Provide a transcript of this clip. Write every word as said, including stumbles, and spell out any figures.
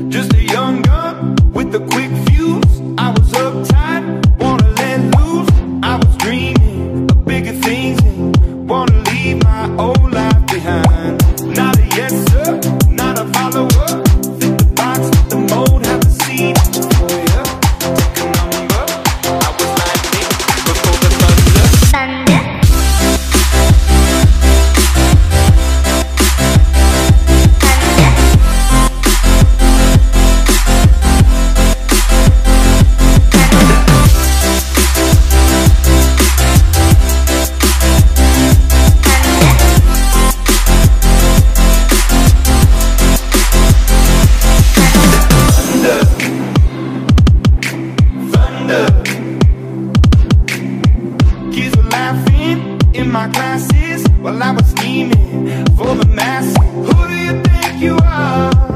just a young gun with a quick fuse. I was uptight, wanna let loose. I was dreaming of bigger things and wanna leave my old life behind. Not a yes sir, not a follower. Fit the box, fit the mold, have a seat for ya. Take a number. I was lightning before the thunder. Thunder. Kids were laughing in my classes while I was scheming for the masses. Who do you think you are?